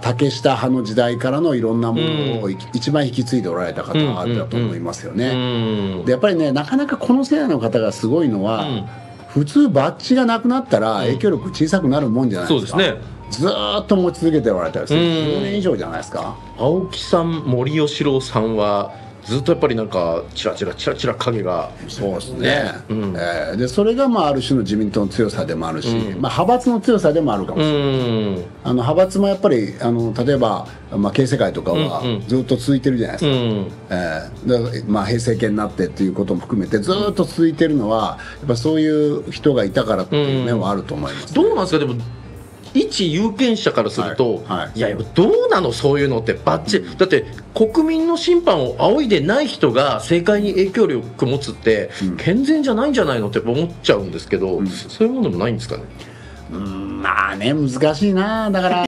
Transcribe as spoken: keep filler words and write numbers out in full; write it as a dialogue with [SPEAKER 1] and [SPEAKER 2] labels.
[SPEAKER 1] 竹下派の時代からのいろんなものを一番引き継いでおられた方だと思いますよね。でやっぱりね、なかなかこの世代の方がすごいのは、うん、普通バッジがなくなったら影響力小さくなるもんじゃないですか。そうですね。ずーっと持ち続けておられたりするじゅうねん以上じゃないですか。
[SPEAKER 2] 青木さん、森喜朗さんはずっとやっぱりなんかチラチラチラチラ影が、
[SPEAKER 1] そうですね、うん、えー、でそれがまあある種の自民党の強さでもあるし、うん、まあ、派閥の強さでもあるかもしれない、うん、あの派閥もやっぱりあの例えば、まあ、経世会とかはずっと続いてるじゃないですか、うん、えーでまあ、平成権になってっていうことも含めてずっと続いてるのはやっぱそういう人がいたからっていう面はあると思います、
[SPEAKER 2] ね、うん、どうなんですか。でも一有権者からすると、はいはい、いやどうなのそういうのってバッチ、うん、だって国民の審判を仰いでない人が政界に影響力持つって、うん、健全じゃないんじゃないのって思っちゃうんですけど、うん、そういうものもないんですかね。
[SPEAKER 1] うん、まあね、難しいな。だから